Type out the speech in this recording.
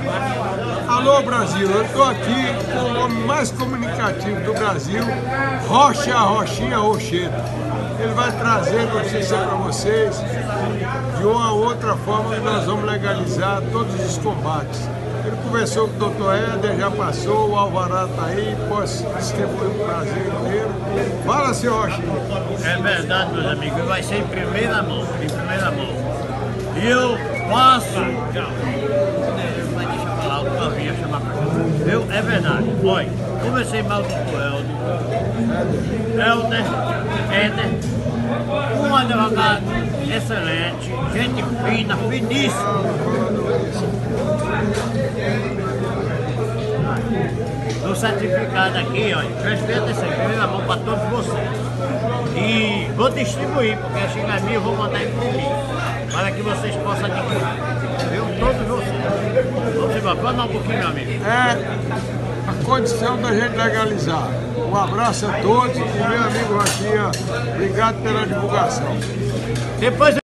Alô Brasil, eu estou aqui com o homem mais comunicativo do Brasil, Rochinha Rochedo. Ele vai trazer notícia para vocês de uma outra forma que nós vamos legalizar todos os combates. Ele conversou com o doutor Éder, já passou, o Alvará está aí, posso distribuir o prazer inteiro. Fala, senhor Rochinha. É verdade, meus amigos, vai ser em primeira mão, E eu passo... Vai deixar eu falar o que eu vinha chamar pra cá. É verdade, olha, conversei mal com o Éder, um advogado excelente, gente fina, finíssima. O certificado aqui, olha, respeita esse aqui na mão para todos vocês. E vou distribuir, porque chegar a mim eu vou mandar imprimir, para que vocês possam adquirir. Viu? Todos vocês. Vamos embora, fala um pouquinho, meu amigo. É a condição da gente legalizar. Um abraço a todos e meu amigo Rochinha, obrigado pela divulgação. Depois